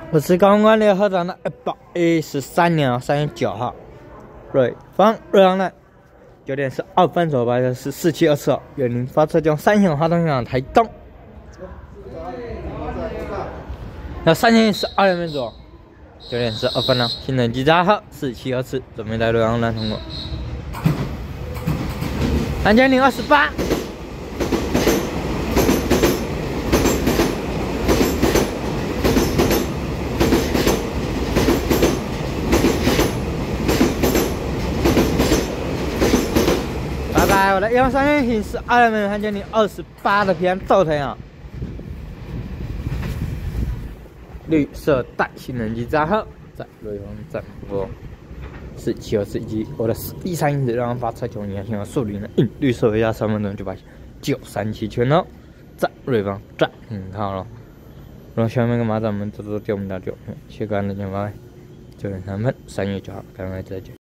我是刚刚联合站的113年3月9号，瑞阳南9点12分左右吧，是4727，远离发车将3线滑动向台东。那3点12分左右，9点12分了，行人机闸号4724，准备在瑞阳南通过。3028。拜拜，我的113年行12门3028的偏倒退啊！绿色带行人机闸号在瑞阳站过4724以及我的131让发车球，你看现在速率呢，绿色回家3分钟就把937圈了，在瑞阳站很好了。然后下面干嘛？咱们走掉我们大9，切干的前方9点3分，3月9号，赶快再见。